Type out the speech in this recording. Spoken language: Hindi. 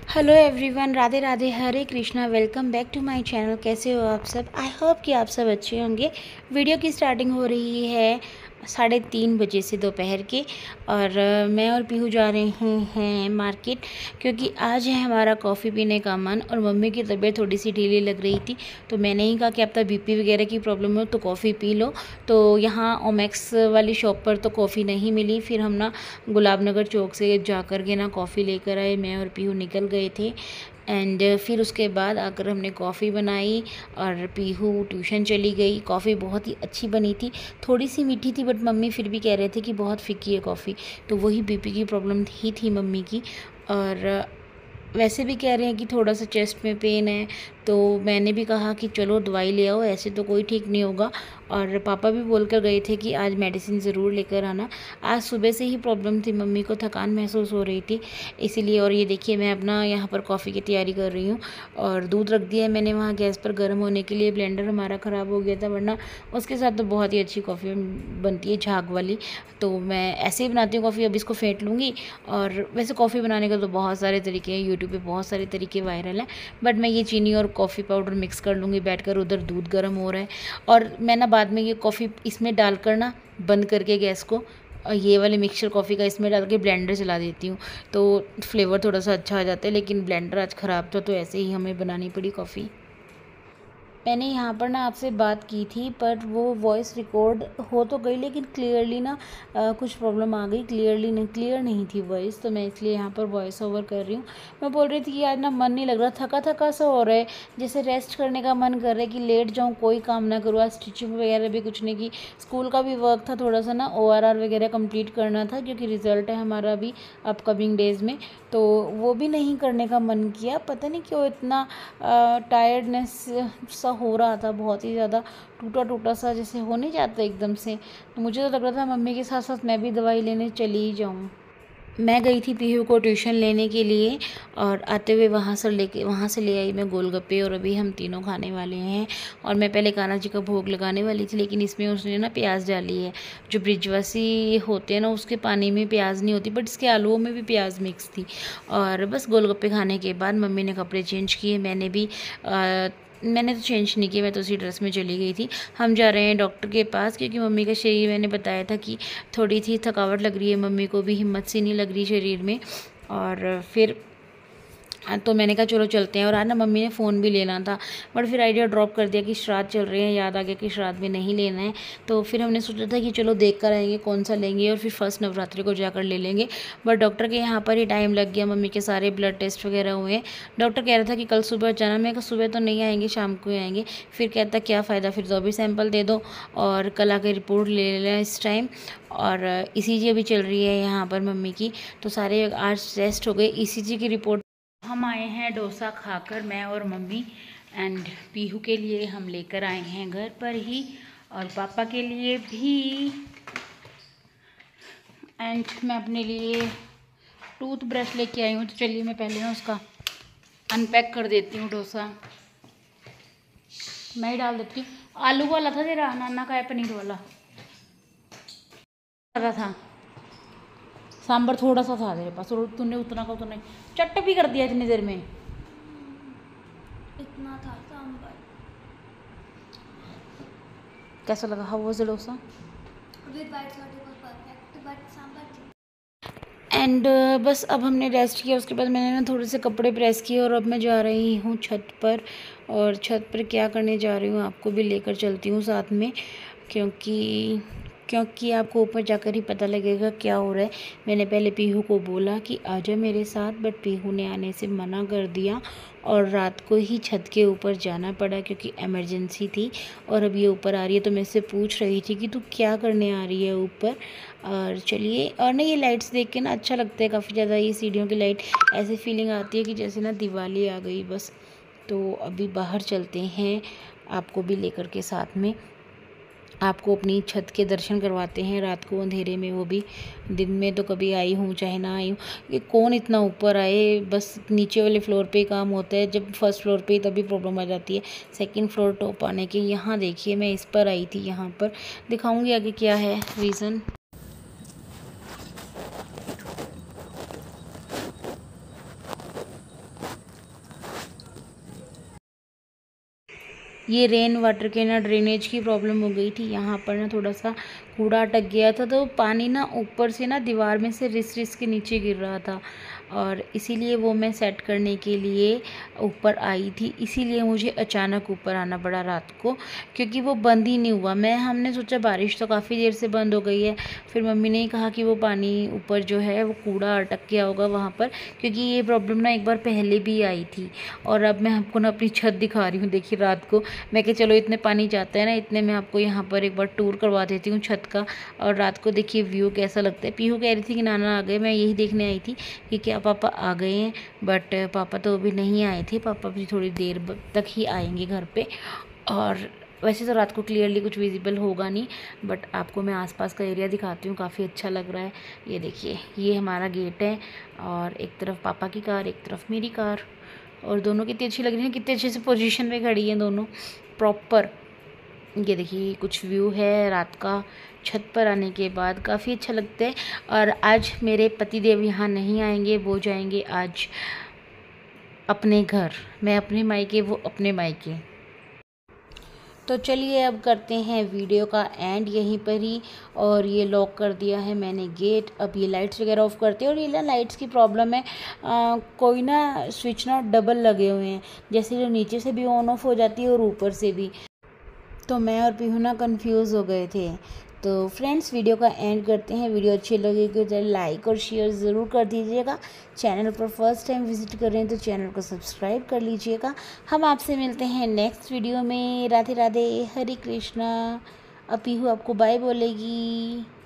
Hello everyone, Radhe Radhe, Hare Krishna. Welcome back to my channel. कैसे हो आप सब? आई होप कि आप सब अच्छे होंगे। वीडियो की स्टार्टिंग हो रही है 3:30 बजे से दोपहर के, और मैं और पीहू जा रहे हैं मार्केट, क्योंकि आज है हमारा कॉफ़ी पीने का मन। और मम्मी की तबीयत थोड़ी सी ढीली लग रही थी, तो मैंने ही कहा कि अब तक बीपी वगैरह की प्रॉब्लम हो तो कॉफ़ी पी लो। तो यहाँ ओमेक्स वाली शॉप पर तो कॉफ़ी नहीं मिली, फिर हम ना गुलाब नगर चौक से जा कर के ना कॉफ़ी लेकर आए। मैं और पीहू निकल गए थे, एंड फिर उसके बाद आकर हमने कॉफ़ी बनाई और पीहू ट्यूशन चली गई। कॉफ़ी बहुत ही अच्छी बनी थी, थोड़ी सी मीठी थी, बट मम्मी फिर भी कह रहे थे कि बहुत फीकी है कॉफ़ी। तो वही बीपी की प्रॉब्लम ही थी मम्मी की। और वैसे भी कह रहे हैं कि थोड़ा सा चेस्ट में पेन है, तो मैंने भी कहा कि चलो दवाई ले आओ, ऐसे तो कोई ठीक नहीं होगा। और पापा भी बोल कर गए थे कि आज मेडिसिन ज़रूर लेकर आना। आज सुबह से ही प्रॉब्लम थी, मम्मी को थकान महसूस हो रही थी इसीलिए। और ये देखिए, मैं अपना यहाँ पर कॉफ़ी की तैयारी कर रही हूँ, और दूध रख दिया है मैंने वहाँ गैस पर गर्म होने के लिए। ब्लेंडर हमारा ख़राब हो गया था, वरना उसके साथ तो बहुत ही अच्छी कॉफ़ी बनती है, झाग वाली। तो मैं ऐसे ही बनाती हूँ कॉफ़ी। अब इसको फेंट लूँगी। और वैसे कॉफ़ी बनाने का तो बहुत सारे तरीके हैं, यूट्यूब पे बहुत सारे तरीके वायरल हैं, बट मैं ये चीनी और कॉफ़ी पाउडर मिक्स कर लूँगी बैठकर। उधर दूध गर्म हो रहा है, और मैं ना बाद में ये कॉफ़ी इसमें डालकर ना बंद करके गैस को, और ये वाले मिक्सचर कॉफ़ी का इसमें डाल के ब्लेंडर चला देती हूँ, तो फ्लेवर थोड़ा सा अच्छा आ जाता है। लेकिन ब्लेंडर आज ख़राब था, तो ऐसे ही हमें बनानी पड़ी कॉफ़ी। मैंने यहाँ पर ना आपसे बात की थी, पर वो वॉइस रिकॉर्ड हो तो गई, लेकिन क्लियरली ना कुछ प्रॉब्लम आ गई। क्लियर नहीं थी वॉइस, तो मैं इसलिए यहाँ पर वॉइस ओवर कर रही हूँ। मैं बोल रही थी कि आज ना मन नहीं लग रहा, थका थका सा हो रहा है, जैसे रेस्ट करने का मन कर रहा है कि लेट जाऊँ, कोई काम ना करूँ। आज स्टिचिंग वगैरह भी कुछ नहीं की, स्कूल का भी वर्क था, थोड़ा सा ना ORR वगैरह कंप्लीट करना था, क्योंकि रिज़ल्ट है हमारा अभी अपकमिंग डेज़ में। तो वो भी नहीं करने का मन किया, पता नहीं क्यों इतना टायर्डनेस सा हो रहा था, बहुत ही ज़्यादा टूटा टूटा सा जैसे हो नहीं जाता एकदम से। तो मुझे तो लग रहा था मम्मी के साथ साथ मैं भी दवाई लेने चली ही जाऊँ। मैं गई थी पीहू को ट्यूशन लेने के लिए, और आते हुए वहाँ से ले आई मैं गोलगप्पे, और अभी हम तीनों खाने वाले हैं। और मैं पहले कान्हा जी का भोग लगाने वाली थी, लेकिन इसमें उसने ना प्याज डाली है। जो ब्रिजवासी होते हैं ना, उसके पानी में प्याज नहीं होती, बट इसके आलूओं में भी प्याज मिक्स थी। और बस गोलगप्पे खाने के बाद मम्मी ने कपड़े चेंज किए, मैंने तो चेंज नहीं किया, मैं तो उसी ड्रेस में चली गई थी। हम जा रहे हैं डॉक्टर के पास, क्योंकि मम्मी का शरीर, मैंने बताया था कि थोड़ी सी थकावट लग रही है मम्मी को भी, हिम्मत सी नहीं लग रही शरीर में। और फिर तो मैंने कहा चलो चलते हैं। और आज ना मम्मी ने फ़ोन भी लेना था, बट फिर आइडिया ड्रॉप कर दिया कि श्राद्ध चल रहे हैं, याद आ गया कि श्राद्ध में नहीं लेना है। तो फिर हमने सोचा था कि चलो देख कर आएंगे कौन सा लेंगे, और फिर फर्स्ट नवरात्रि को जाकर ले लेंगे। बट डॉक्टर के यहाँ पर ही टाइम लग गया, मम्मी के सारे ब्लड टेस्ट वगैरह हुए हैं। डॉक्टर कह रहा था कि कल सुबह जाना, मैं कहा सुबह तो नहीं आएंगे, शाम को ही आएंगे। फिर कहता क्या फ़ायदा, फिर तो अभी सैंपल दे दो और कल आकर रिपोर्ट ले लेना इस टाइम। और ECG अभी चल रही है यहाँ पर मम्मी की, तो सारे आज टेस्ट हो गए। ECG की रिपोर्ट हम आए हैं डोसा खाकर, मैं और मम्मी, एंड पीहू के लिए हम लेकर आए हैं घर पर ही, और पापा के लिए भी। एंड मैं अपने लिए टूथब्रश लेके आई हूँ, तो चलिए मैं पहले ना उसका अनपैक कर देती हूँ डोसा। मैं ही डाल देती हूँ। आलू वाला था तेरा, नाना का है पनीर वाला था, सांभर थोड़ा सा था तेरे पास, और तूने उतना का उतना चट्ट भी कर दिया इतनी देर में। इतना था सांभर। कैसा लगा? How was the dosa? With white sauce was perfect, but sambar थी। एंड बस अब हमने रेस्ट किया, उसके बाद मैंने ना थोड़े से कपड़े प्रेस किए, और अब मैं जा रही हूँ छत पर। और छत पर क्या करने जा रही हूँ आपको भी लेकर चलती हूँ साथ में, क्योंकि आपको ऊपर जाकर ही पता लगेगा क्या हो रहा है। मैंने पहले पीहू को बोला कि आजा मेरे साथ, बट पीहू ने आने से मना कर दिया, और रात को ही छत के ऊपर जाना पड़ा क्योंकि इमरजेंसी थी। और अब ये ऊपर आ रही है, तो मैं इससे पूछ रही थी कि तू क्या करने आ रही है ऊपर। और चलिए, और ना ये लाइट्स देख के ना अच्छा लगता है काफ़ी ज़्यादा, ये सीढ़ियों की लाइट, ऐसी फीलिंग आती है कि जैसे ना दिवाली आ गई बस। तो अभी बाहर चलते हैं, आपको भी लेकर के साथ में, आपको अपनी छत के दर्शन करवाते हैं रात को अंधेरे में। वो भी दिन में तो कभी आई हूँ चाहे ना आई हूँ, ये कौन इतना ऊपर आए, बस नीचे वाले फ्लोर पे ही काम होता है। जब फर्स्ट फ्लोर पे तभी प्रॉब्लम आ जाती है, सेकंड फ्लोर टॉप आने की। यहाँ देखिए, मैं इस पर आई थी, यहाँ पर दिखाऊंगी आगे क्या है रीज़न। ये रेन वाटर के ना ड्रेनेज की प्रॉब्लम हो गई थी। यहाँ पर ना थोड़ा सा कूड़ा अटक गया था, तो पानी ना ऊपर से ना दीवार में से रिस रिस के नीचे गिर रहा था, और इसीलिए वो मैं सेट करने के लिए ऊपर आई थी। इसीलिए मुझे अचानक ऊपर आना पड़ा रात को, क्योंकि वो बंद ही नहीं हुआ। हमने सोचा बारिश तो काफ़ी देर से बंद हो गई है, फिर मम्मी ने कहा कि वो पानी ऊपर जो है वो कूड़ा अटक गया होगा वहाँ पर, क्योंकि ये प्रॉब्लम ना एक बार पहले भी आई थी। और अब मैं आपको ना अपनी छत दिखा रही हूँ। देखिए रात को मैं कि चलो इतने पानी जाता है ना, इतने में आपको यहाँ पर एक बार टूर करवा देती हूँ छत का। और रात को देखिए व्यू कैसा लगता है। पीहू कह रही थी कि नाना आ गए, मैं यही देखने आई थी कि क्या पापा आ गए हैं, बट पापा तो अभी नहीं आए थे। पापा भी थोड़ी देर तक ही आएंगे घर पे। और वैसे तो रात को क्लियरली कुछ विजिबल होगा नहीं, बट आपको मैं आसपास का एरिया दिखाती हूँ, काफ़ी अच्छा लग रहा है। ये देखिए ये हमारा गेट है, और एक तरफ पापा की कार, एक तरफ मेरी कार, और दोनों कितनी अच्छी लग रही है, कितने अच्छे से पोजीशन में खड़ी हैं दोनों प्रॉपर। ये देखिए कुछ व्यू है रात का छत पर आने के बाद, काफ़ी अच्छा लगता है। और आज मेरे पतिदेव यहाँ नहीं आएंगे, वो जाएंगे आज अपने घर। मैं अपने मायके, वो अपने मायके। तो चलिए अब करते हैं वीडियो का एंड यहीं पर ही। और ये लॉक कर दिया है मैंने गेट। अब ये लाइट्स वगैरह ऑफ करते हैं। और ये ना लाइट्स की प्रॉब्लम है, कोई ना स्विच ना डबल लगे हुए हैं, जैसे जो नीचे से भी ऑन ऑफ हो जाती है और ऊपर से भी। तो मैं और पीहू ना कन्फ्यूज़ हो गए थे। तो फ्रेंड्स वीडियो का एंड करते हैं। वीडियो अच्छी लगी तो लाइक और शेयर ज़रूर कर दीजिएगा। चैनल पर फर्स्ट टाइम विजिट कर रहे हैं तो चैनल को सब्सक्राइब कर लीजिएगा। हम आपसे मिलते हैं नेक्स्ट वीडियो में। राधे राधे, हरे कृष्णा। अब पीहू आपको बाय बोलेगी।